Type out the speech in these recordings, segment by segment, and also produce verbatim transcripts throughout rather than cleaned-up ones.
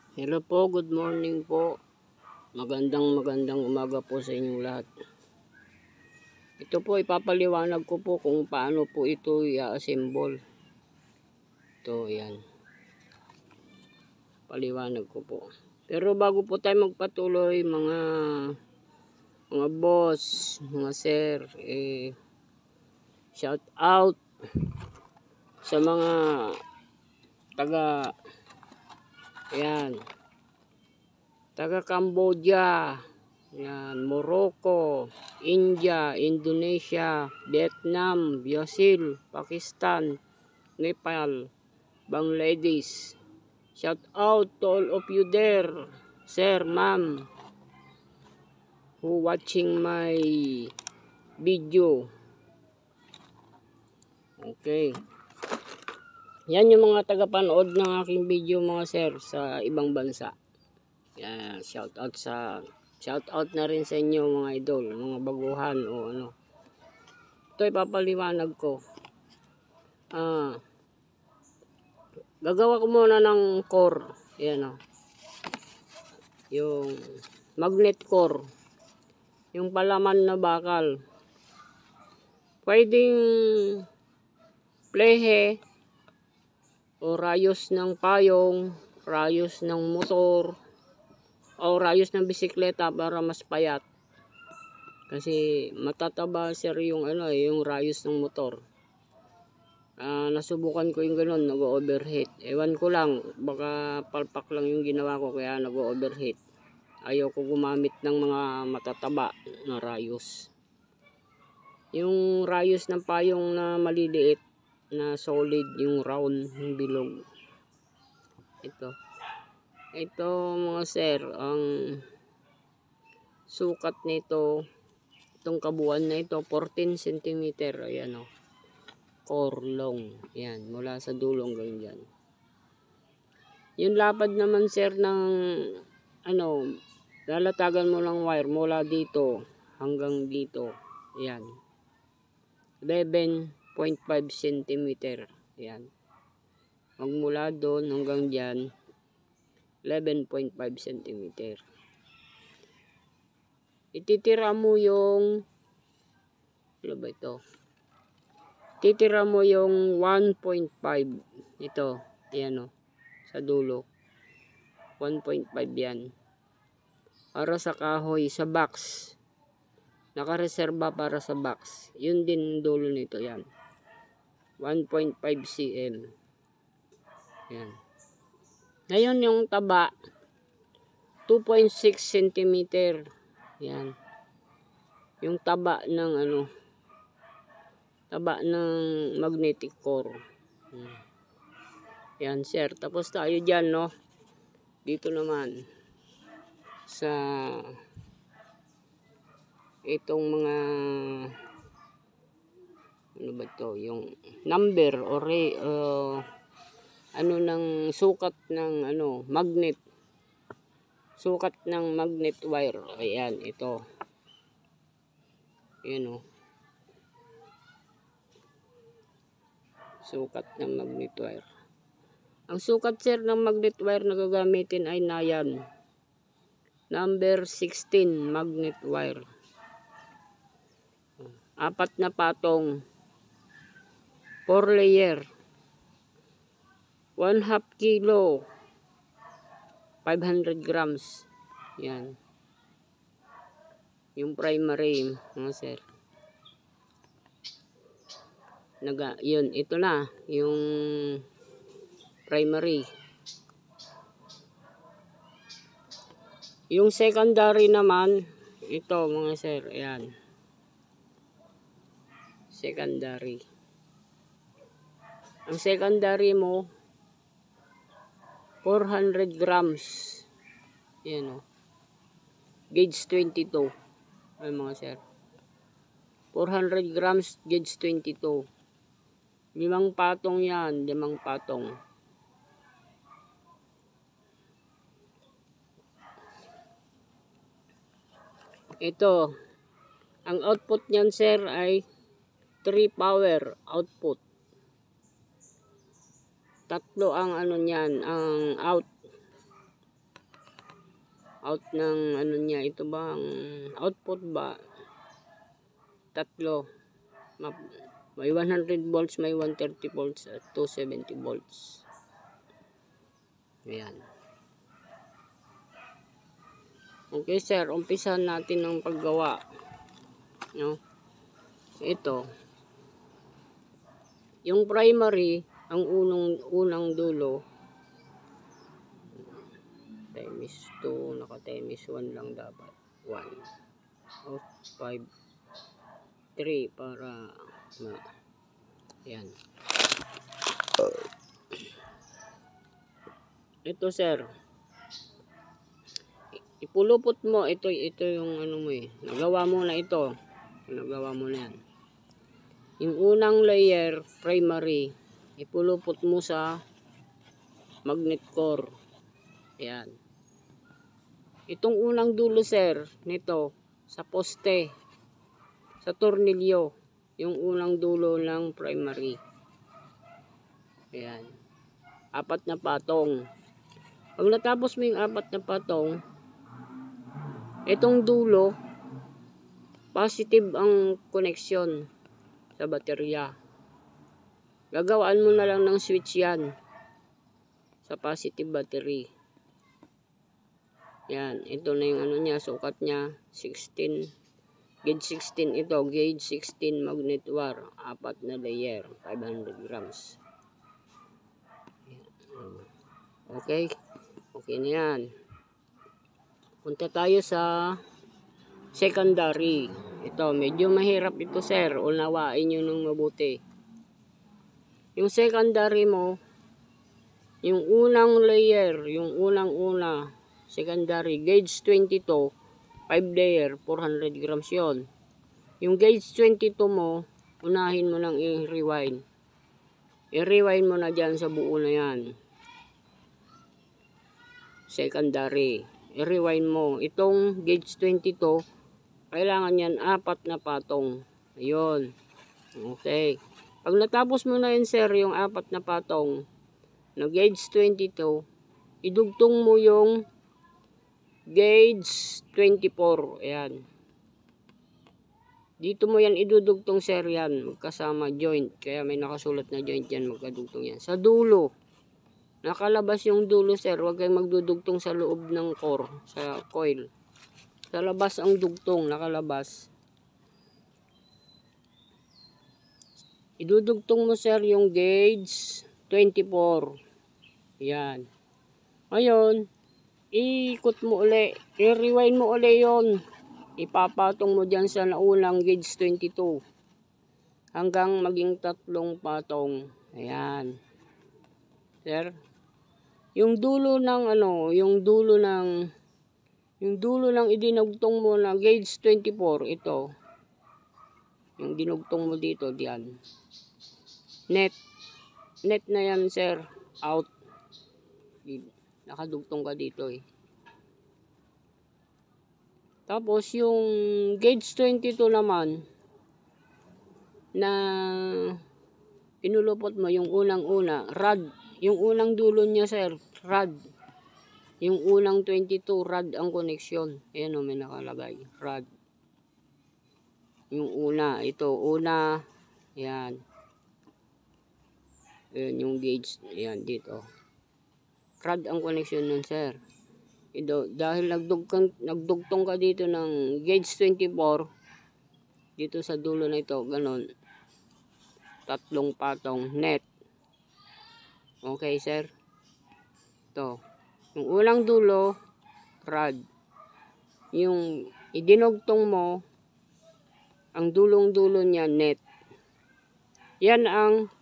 Hello po, good morning po. Magandang magandang umaga po sa inyong lahat. Ito po, ipapaliwanag ko po kung paano po ito i-assemble. Ito, yan. Paliwanag ko po. Pero bago po tayo magpatuloy, mga mga boss, mga sir, eh, shout out sa mga taga, yan, taga Cambodia, yan, Morocco, India, Indonesia, Vietnam, Brazil, Pakistan, Nepal, Bangladesh. Shout out to all of you there, sir, ma'am, who watching my video. Okay. Yan yung mga tagapanood ng aking video, mga sir, sa ibang bansa. Yan, shout out sa shout out na rin sa inyo, mga idol, mga baguhan o ano. Ito ipapaliwanag ko. Ah, gagawa ko muna ng core. Yan o. Yung magnet core. Yung palaman na bakal. Pwedeng plehe o rayos ng payong, rayos ng motor, o rayos ng bisikleta para mas payat. Kasi matataba sir yung ano, yung rayos ng motor. Uh, nasubukan ko yung ganun, nag-overheat. Ewan ko lang, baka palpak lang yung ginawa ko kaya nag-overheat. Ayaw ko gumamit ng mga matataba na rayos. Yung rayos ng payong na maliliit, na solid, yung round, yung bilog. Ito. Ito mga sir, ang sukat nito, itong kabuuan na ito, fourteen centimeter. Ayan o. Core long. Yan, mula sa dulo hanggang dyan. Yung lapad naman sir ng ano, lalatagan mo ng wire mula dito hanggang dito. Yan. eleven point five centimeter. Yan. Magmula doon hanggang dyan, eleven point five centimeter. Ititira mo yung, ano ba ito? Titira mo yung one point five. Ito, yan o, sa dulo. one point five yan. Para sa kahoy, sa box. Nakareserba para sa box. Yun din dulo nito, yan. one point five centimeter. Yan. Ngayon yung taba, two point six centimeter. Yan. Yung taba ng ano, taba ng magnetic core. Yan sir. Tapos tayo dyan, no? Dito naman sa itong mga ano ba to, yung number or uh, ano ng sukat ng ano magnet, sukat ng magnet wire. Ayan, ito. Ayan o. Sukat ng magnet wire. Ang sukat sir ng magnet wire na gagamitin ay nayan. Number sixteen magnet wire. Apat na patong. four layer. one half kilo. five hundred grams. Yan. Yung primary, mga sir. Naga, yun, ito na. Yung primary. Yung secondary naman, ito mga sir, ayan. Secondary. Ang secondary mo, four hundred grams. Ayan o. Gauge twenty-two. Ay mga sir. four hundred grams, gauge twenty-two. Limang patong yan. Limang patong. Ito. Ang output niyan sir ay three power output. Tatlo ang ano niyan, ang out. out ng ano niya, ito ba ang output ba, tatlo, may one hundred volts, may one thirty volts at two seventy volts. Ayan. Okay sir, umpisahan natin ang paggawa, no? Ito yung primary, ang unang unang dulo times two, naka times one lang dapat, one out five three para ma yan. Ito sir, ipulupot mo ito, ito yung ano mo eh, nagawa mo na ito, nagawa mo na yan. Yung unang layer primary, ipulupot mo sa magnet core. Ayan. Itong unang dulo sir nito sa poste, sa tornilyo, yung unang dulo ng primary. Ayan. Apat na patong. Pag natapos mo yung apat na patong, itong dulo positive ang connection sa baterya. Gagawaan mo na lang ng switch yan sa positive battery. Yan, ito na yung ano niya, sukat niya sixteen, gauge sixteen ito, gauge sixteen magnet wire, apat na layer, five hundred grams. Okay, okay na yan. Punta tayo sa secondary. Ito, medyo mahirap ito sir, unawain nyo nung mabuti. Yung secondary mo, yung unang layer, yung unang una, secondary, gauge twenty-two, five layer, four hundred grams yon. Yung gauge twenty-two mo, unahin mo nang i-rewind. I-rewind mo na dyan sa buo na yan. Secondary. I-rewind mo. Itong gauge twenty-two, kailangan yan apat na patong. Ayun. Okay. Pag natapos mo na yun sir, yung apat na patong na gauge twenty-two, idugtong mo yung gauge twenty-four. Ayan. Dito mo yan idudugtong sir yan. Magkasama joint. Kaya may nakasulat na joint yan. Magkadugtong yan. Sa dulo. Nakalabas yung dulo sir. Huwag kayong magdudugtong sa loob ng core. Sa coil. Sa labas ang dugtong. Nakalabas. Idudugtong mo sir yung gauge twenty-four. Yan. Ngayon, ikot mo uli. I-rewind mo uli yon. Ipapatong mo dyan sa naunang gauge twenty-two. Hanggang maging tatlong patong. Ayan. Sir. Yung dulo ng ano, yung dulo ng, yung dulo ng idinugtong mo na gauge twenty-four, ito. Yung dinugtong mo dito, diyan. Net. Net na yan, sir. Out. Nakadugtong ka dito eh. Tapos yung gauge twenty-two naman na pinulupot mo yung unang-una, rad. Yung unang dulo niya sir, rad. Yung unang twenty-two, rad ang koneksyon. Ayan o, may nakalagay, rad. Yung una, ito, una, ayan. Ayan yung gauge, ayan dito. Rad ang koneksyon nun sir. Ito, dahil nagdugtong, nagdugtong ka dito ng gauge twenty-four, dito sa dulo na ito, ganon. Tatlong patong net. Okay sir. Ito. Yung unang dulo, rad. Yung idinugtong mo, ang dulong-dulo niya, net. Yan ang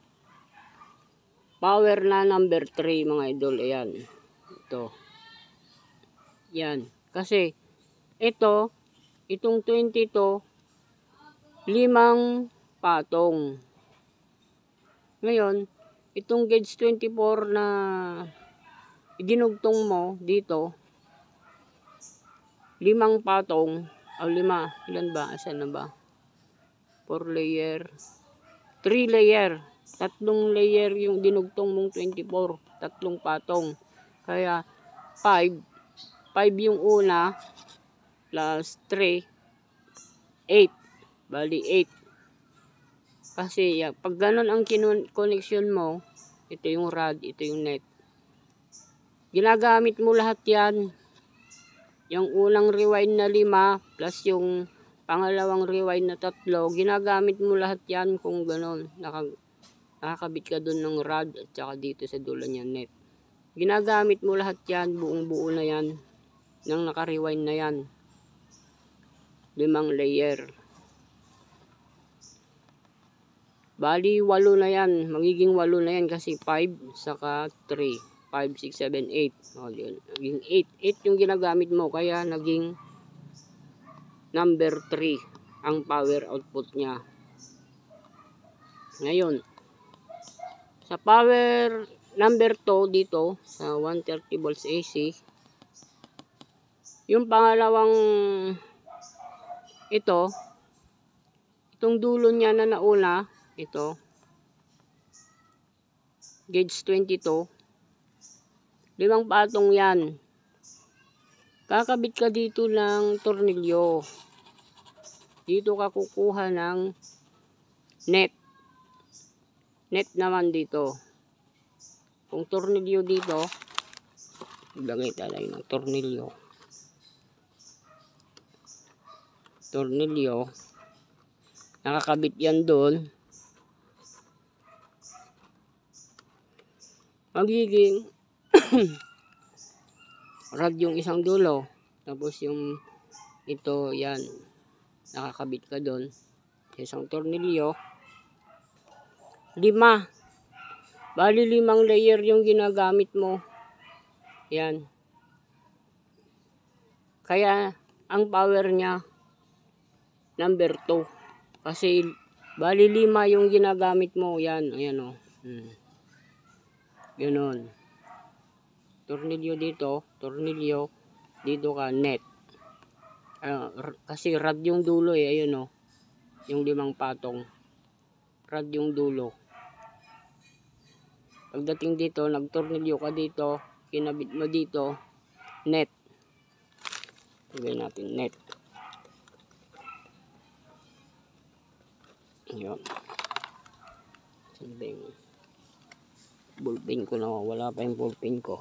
power na number three mga idol. Ayan. Ito. Yan. Kasi, ito, itong twenty-two, limang patong. Ngayon, itong gauge twenty-four na idinugtong mo dito, limang patong, o oh, lima, ilan ba? Asan na ba? four layer, three layer, tatlong layer yung dinugtong mong twenty-four, tatlong patong. Kaya, five, five yung una, plus three, eight. Bali, eight. Kasi, yeah, pag ganun ang connection mo, ito yung rod, ito yung net. Ginagamit mo lahat yan. Yung unang rewind na lima, plus yung pangalawang rewind na tatlo, ginagamit mo lahat yan kung ganun. Naka, nakakabit ka dun ng rod at saka dito sa dulo niya net. Ginagamit mo lahat yan, buong buo na yan, nang naka-rewind na yan. Limang layer. Bali, walo na yan. Magiging walo na yan kasi five, saka three. five, six, seven, eight. O, yun. Naging eight. eight yung ginagamit mo. Kaya naging number three ang power output niya. Ngayon, sa power number two dito, sa one thirty volts A C, yung pangalawang ito, itong dulo niya na nauna, ito, gauge twenty-two, limang patong yan. Kakabit ka dito ng tornilyo. Dito ka kukuha ng net. Net naman dito. Kung tornilyo dito, ilagay tayo ng tornilyo. Tornilyo. Nakakabit yan doon. Magiging rod yung isang dulo. Tapos yung ito, yan. Nakakabit ka doon. Isang tornilyo. Lima. Bali limang layer yung ginagamit mo. Yan. Kaya ang power niya number two. Kasi bali lima yung ginagamit mo. Yan. Ayan o. Hmm. Ganon. Tornilyo dito. Tornilyo. Dito ka net. Uh, kasi rod yung dulo eh. Ayun o. Yung limang patong. Rod yung dulo. Pagdating dito, nagtornilyo ka dito, kinabit mo dito, net. Lagay natin net. Ayun. Sanding. Ballpen ko na, wala pa yung ballpen ko.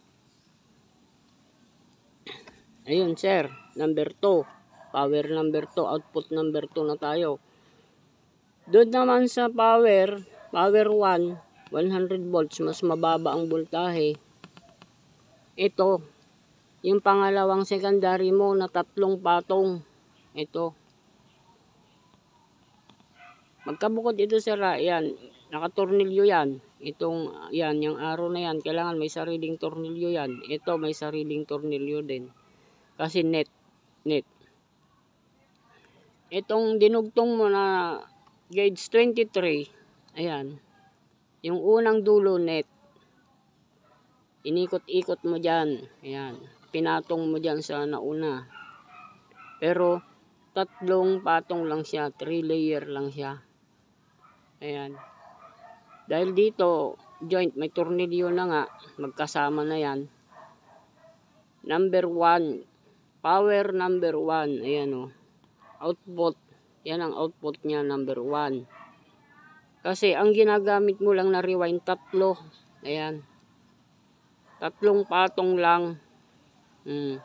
Ayun sir, number two. Power number two, output number two na tayo. Doon naman sa power, power one, one hundred volts, mas mababa ang voltahe. Ito, yung pangalawang secondary mo na tatlong patong. Ito. Magkabukod ito sir, yan. Nakatornilyo yan. Itong, yan, yung arrow na yan, kailangan may sariling tornilyo yan. Ito, may sariling tornilyo din. Kasi net. Net. Itong dinugtong mo na gauge twenty-three, ayan. Yung unang dulo net. Inikot-ikot mo dyan. Ayan. Pinatong mo dyan sa nauna. Pero, tatlong patong lang siya. Three layer lang siya. Ayan. Dahil dito, joint, may tornilyo na nga. Magkasama na yan. Number one. Power number one. Ayan o. Output. Yan ang output niya, number one. Kasi ang ginagamit mo lang na rewind, tatlo. Ayan. Tatlong patong lang. Hmm.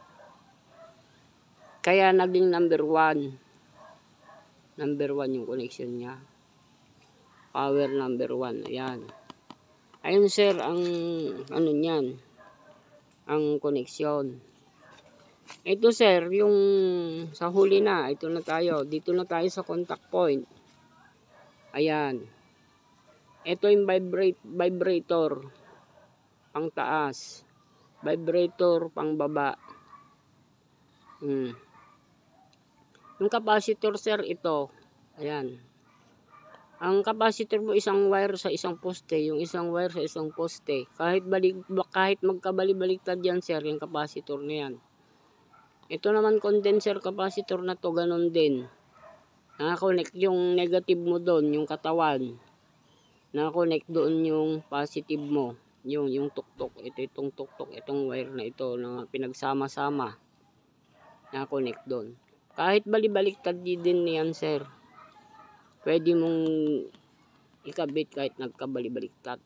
Kaya naging number one. Number one yung connection niya. Power number one. Ayan. Ayun sir, ang ano niyan. Ang connection. Ito sir, yung sa huli na. Ito na tayo. Dito na tayo sa contact point. Ayan. Ito yung vibrate, vibrator pang taas, vibrator pang baba. Hmm. Yung capacitor sir, ito. Ayan. Ang capacitor mo isang wire sa isang poste, yung isang wire sa isang poste. Kahit balik, kahit magkabali-baliktad yan sir, yung capacitor na yan. Ito naman condenser capacitor na to, ganun din. Nakakonect yung negative mo doon, yung katawan. Na-connect doon yung positive mo. yung yung tuktok, ito itong tuktok, itong wire na ito na pinagsama-sama na connect doon. Kahit bali-baliktad din yan sir, pwede mong ikabit kahit nagkabali-baliktad.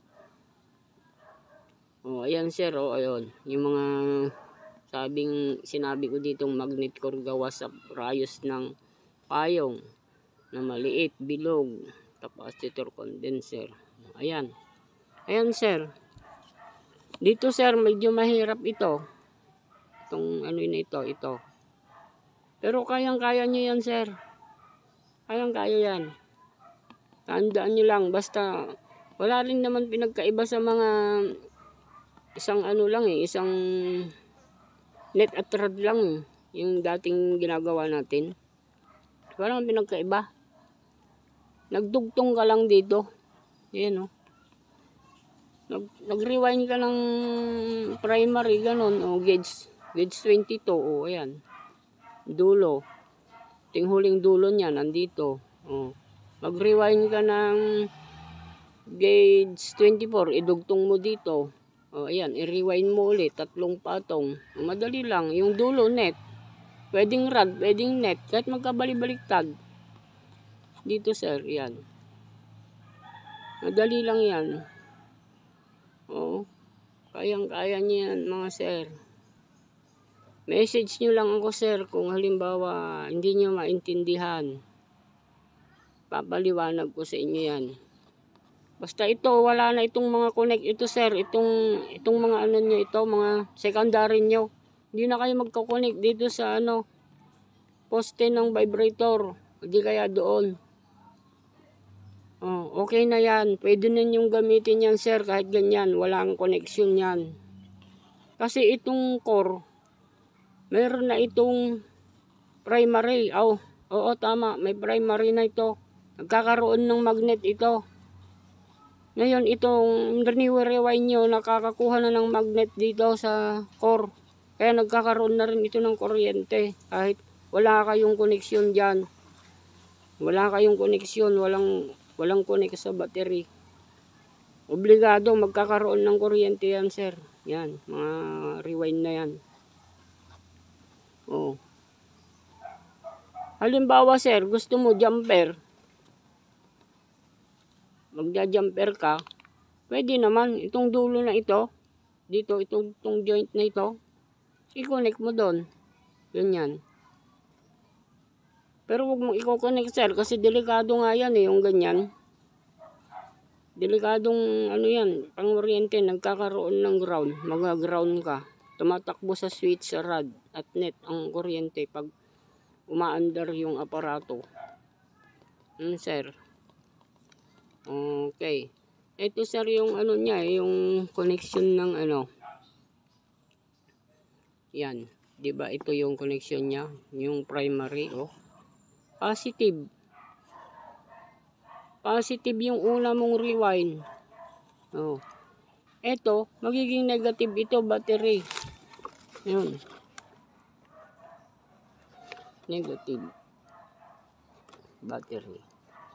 Oh, ayan sir, oh, ayun yung mga sabing sinabi ko ditong magnet core gawa sa rayos ng payong na maliit, bilog, capacitor, condenser. Ayan. Ayan sir. Dito sir, medyo mahirap ito. Itong ano na ito, ito. Pero kayang-kaya nyo yan sir. Kayang-kaya yan. Tandaan nyo lang, basta wala rin naman pinagkaiba sa mga isang ano lang eh, isang net at rod lang eh, yung dating ginagawa natin. Walang pinagkaiba. Nagdugtong ka lang dito. Ayan o. Oh. Nag, nag-rewind ka ng primary, ganun, o, oh, gauge, gauge twenty-two, o, oh, ayan, dulo, ting huling dulo niya, nandito, o, oh. Mag-rewind ka ng gauge twenty-four, idugtong mo dito, o, oh, ayan, i-rewind mo ulit, tatlong patong, oh, madali lang, yung dulo, net, pwedeng rod, pwedeng net, kahit magkabali-baliktad, dito sir, yan, madali lang yan. Oh, kayang-kaya niyan mga sir. Message nyo lang ako sir kung halimbawa hindi nyo maintindihan. Papaliwanag ko sa inyo yan. Basta ito, wala na itong mga connect ito sir. Itong, itong mga ano nyo ito, mga secondary nyo. Hindi na kayo magko-connect dito sa ano, poste ng vibrator. Hindi kaya doon. Oh, okay na yan. Pwede na yung gamitin yan sir kahit ganyan. Walang connection yan. Kasi itong core, mayroon na itong primary. Oh, oo tama. May primary na ito. Nagkakaroon ng magnet ito. Ngayon itong rewind nyo, nakakakuha na ng magnet dito sa core. Kaya nagkakaroon na rin ito ng kuryente. Kahit wala kayong connection dyan. Wala kayong connection. Walang... Walang connect sa battery. Obligado magkakaroon ng kuryente yan, sir. Yan, mga rewind na yan. Oh. Halimbawa, sir, gusto mo jumper. Magja-jumper ka. Pwede naman itong dulo na ito. Dito, itong, itong joint na ito. I-connect mo doon. Ganyan. Pero huwag mong i-connect sir kasi delikado nga yan eh, yung ganyan. Delikadong ano yan, pang-oriente, nagkakaroon ng ground, mag-ground ka. Tumatakbo sa switch, sa rod at net ang kuryente pag umaandar yung aparato. Hmm sir. Okay. Ito sir yung ano niya, yung connection ng ano. Yan. 'Di ba ito yung connection niya, yung primary oh. Positive. Positive yung una mong rewind. Oh. Ito, magiging negative ito, battery. Yun. Negative. Battery.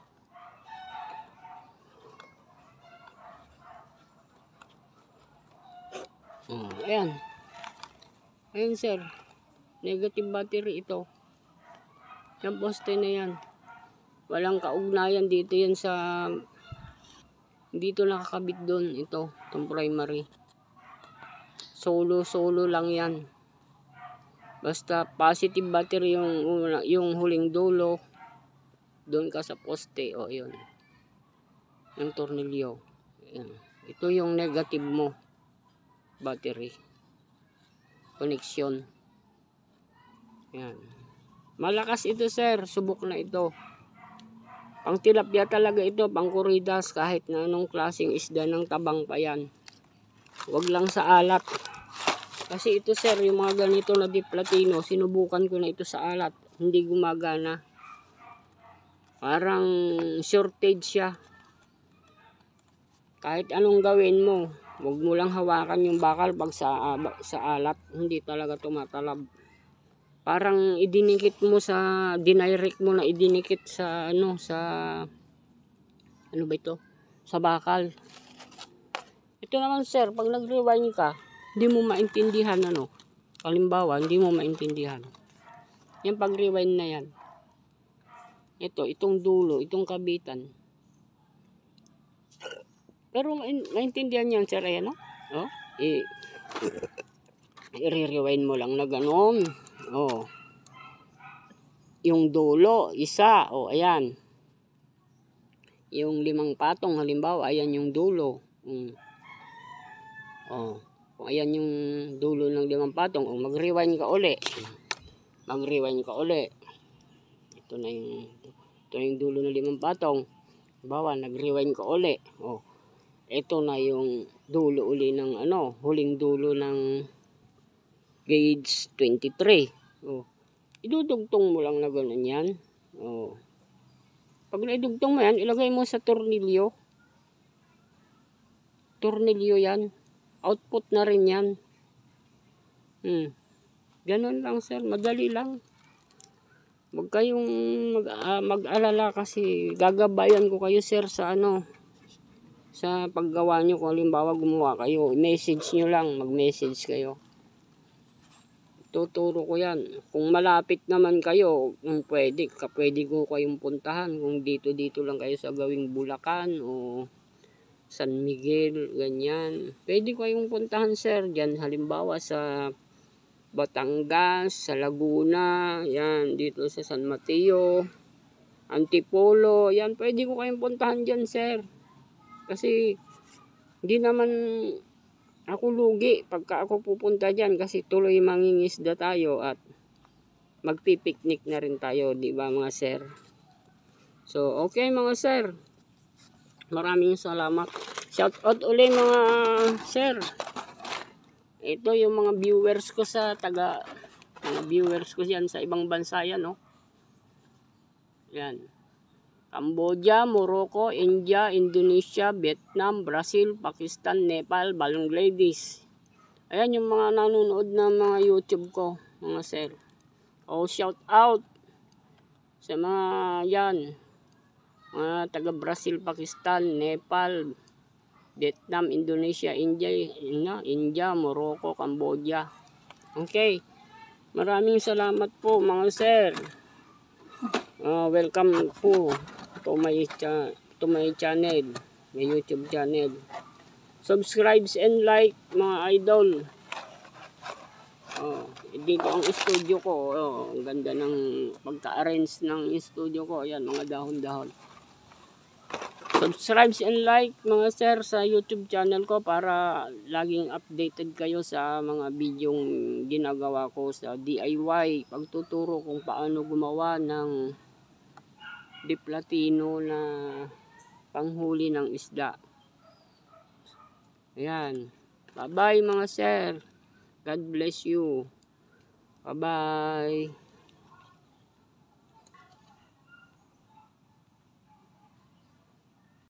Oh, ayan. Ayan sir. Negative battery ito. Yung poste na yan. Walang kaugnayan dito yan sa dito nakakabit doon ito, itong primary. Solo solo lang yan. Basta positive battery yung yung huling dulo. Doon ka sa poste o yun. Yung tornilyo. Ayan. Ito yung negative mo. Battery. Connection. Yan. Malakas ito sir, subok na ito. Pang tilapia talaga ito, pang kuridas, kahit na anong klaseng isda ng tabang pa yan. Huwag lang sa alat. Kasi ito sir, yung mga ganito na di platino, sinubukan ko na ito sa alat. Hindi gumagana. Parang shortage siya. Kahit anong gawin mo, huwag mo lang hawakan yung bakal pag sa, uh, sa alat. Hindi talaga tumatalab. Parang idinikit mo sa dinirect mo na idinikit sa ano sa ano ba ito? Sa bakal. Ito naman sir, pag nag-rewind ka, hindi mo maintindihan ano. Halimbawa, hindi mo maintindihan. Yan pag-rewind na yan. Ito, itong dulo, itong kabitan. Pero maintindihan yan sir, ayan o. Oh, i i-rewind mo lang na gano'n. Oh. Yung dulo, isa. Oh, ayan. Yung limang patong, halimbawa, ayan yung dulo. Hmm. Oh. Kung ayan yung dulo ng limang patong, oh, mag-rewind ka uli. Mag-rewind ka uli. Ito na yung, ito na yung dulo ng limang patong. Halimbawa, nag-rewind ka uli. Oh. Ito na yung dulo uli ng ano, huling dulo ng gauge twenty-three. Oh. Idudugtong mo lang na gano'n yan. Oh. Pag naidugtong mo yan, ilagay mo sa tornilyo. Tornilyo yan. Output na rin yan. Hmm. Ganun lang sir, madali lang. Huwag kayong mag, uh, mag-alala kasi gagabayan ko kayo sir sa ano, sa paggawa nyo. Kung halimbawa gumawa kayo, message nyo lang, mag-message kayo. Tuturo ko yan. Kung malapit naman kayo, kung pwede, kapwede ko kayong puntahan. Kung dito-dito lang kayo sa gawing Bulacan o San Miguel, ganyan. Pwede ko kayong puntahan sir, dyan halimbawa sa Batangas, sa Laguna, yan, dito sa San Mateo, Antipolo, yan, pwede ko kayong puntahan dyan sir. Kasi, hindi naman ako lugi pagka ako pupunta dyan kasi tuloy mangingisda tayo at magpipiknik na rin tayo, di ba mga sir? So, okay mga sir. Maraming salamat. Shout out ulit mga sir. Ito yung mga viewers ko sa taga, mga viewers ko yan sa ibang bansa yan, no? Yan. Cambodia, Morocco, India, Indonesia, Vietnam, Brazil, Pakistan, Nepal, Bangladesh. Ayan yung mga nanonood na mga YouTube ko, mga sir. O, shout out sa mga yan. Mga taga Brazil, Pakistan, Nepal, Vietnam, Indonesia, India, India, Morocco, Cambodia. Okay. Maraming salamat po mga sir. Uh, welcome po to my, to my channel, my YouTube channel. Subscribe and like mga idol. Oh, dito ang studio ko. Oh, ang ganda ng pagka-arrange ng studio ko. Ayan, mga dahon-dahon. Subscribe and like mga sir sa YouTube channel ko para laging updated kayo sa mga bidyong ginagawa ko sa D I Y. Pagtuturo kung paano gumawa ng di platino na panghuli ng isda. Ayan. Bye bye mga sir. God bless you. Bye bye.